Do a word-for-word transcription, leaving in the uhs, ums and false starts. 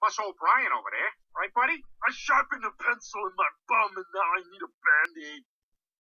Plus old Brian over there. Right, buddy? I sharpened a pencil in my bum and now I need a Band-Aid.